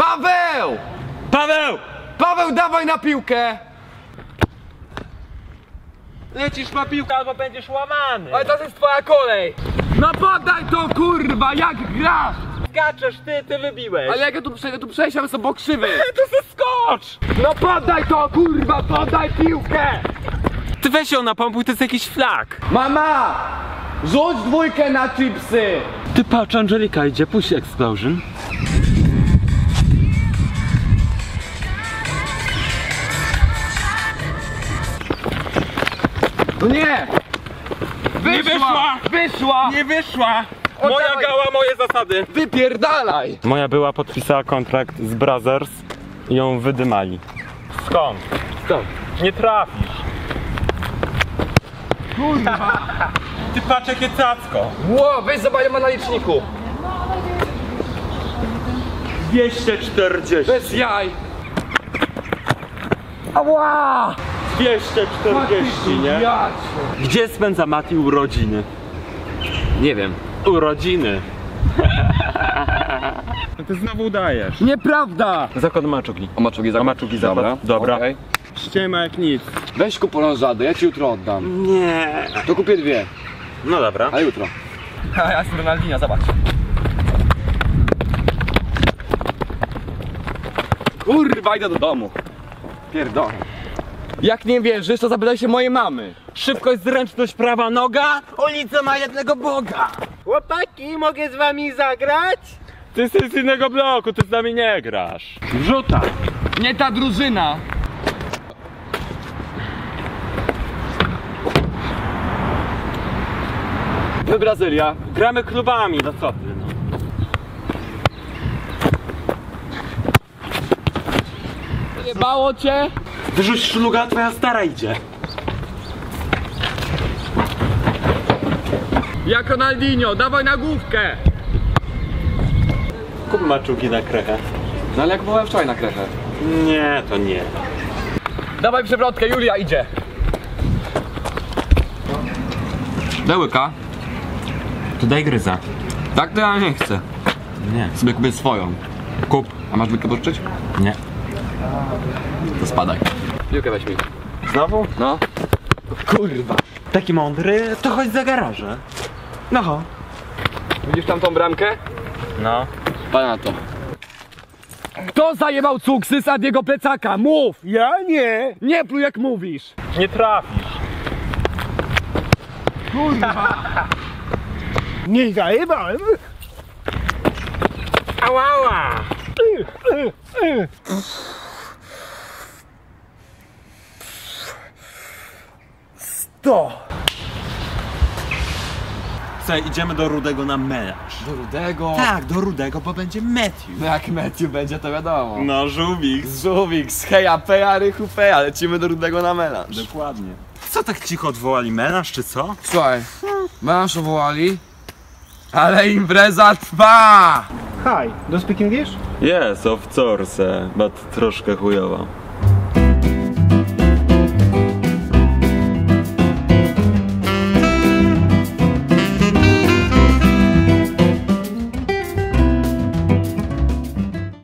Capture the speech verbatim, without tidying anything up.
Paweł! Paweł! Paweł, dawaj na piłkę! Lecisz na piłkę albo będziesz łamany. Ale to jest twoja kolej! No podaj to, kurwa, jak grasz! Skaczesz ty, ty wybiłeś. Ale jak ja tu przejdę, tu przejść, ale są krzywy! to se skocz! No podaj to, kurwa, podaj piłkę! Ty weź ją na pompuj, to jest jakiś flak. Mama! Rzuć dwójkę na chipsy! Ty patrz, Angelika idzie, puść explosion. No nie! Wyszła! Nie wyszła! Wyszła! Nie wyszła! O, Moja dawaj. gała, moje zasady. Wypierdalaj! Moja była podpisała kontrakt z Brothers i ją wydymali. Skąd? Stop! Nie trafisz. Kurwa! Ty patrz jakie cacko. Ło, weź zobacz, ma na liczniku! dwieście czterdzieści. Bez jaj! Ała! dwieście czterdzieści, nie? Jać. Gdzie spędza Mati urodziny? Nie wiem. Urodziny. No ty znowu udajesz. Nieprawda! Zakład maczugi. O maczugi zakład. O maczugi zakład. Dobra. Okay. Ściema jak nic. Weź kup orężady, ja ci jutro oddam. Nie. To kupię dwie, No dobra. a jutro. A ja jestem Ronaldinho, zobacz. Kurwa, idę do domu. Pierdolę. Jak nie wierzysz, to zapytaj się mojej mamy. Szybkość, zręczność, prawa noga. Ulica ma jednego Boga. Chłopaki, mogę z wami zagrać? Ty jesteś z innego bloku, ty z nami nie grasz. Wrzuta. Nie ta drużyna. To Brazylia. Gramy klubami, no co ty no. Jebało cię? Wyrzuć szluga, twoja stara idzie. Jak Ronaldinho, dawaj na główkę. Kup maczugi na krechę. No ale jak byłem wczoraj na krechę. Nie, to nie. Dawaj przewrotkę, Julia idzie. Daj łyka. To daj gryza. Tak to ja nie chcę. Nie. Sobie kupię swoją. Kup. A masz łykę pożyczyć? Nie. To spadaj. Piłkę weź mi. Znowu? No. Kurwa. Taki mądry, to chodź za garażę. No ho. Widzisz tam tą bramkę? No. Pana na to. Kto zajebał cuksy z Adiego plecaka? Mów! Ja nie. Nie pluj jak mówisz. Nie trafisz. Kurwa. Nie zajebałem. Ałała. To. Słuchaj, idziemy do Rudego na melanż. Do Rudego. Tak, do Rudego, bo będzie Matthew. No jak Matthew będzie, to wiadomo. No, żółwik. Żółwik, z heja peja, rychu peja, lecimy do Rudego na melanż. Dokładnie. Co tak cicho odwołali, melanż czy co? Słuchaj, melanż wołali, ale impreza trwa! Hi, do you speak English? Yes, of course, but troszkę chujowa.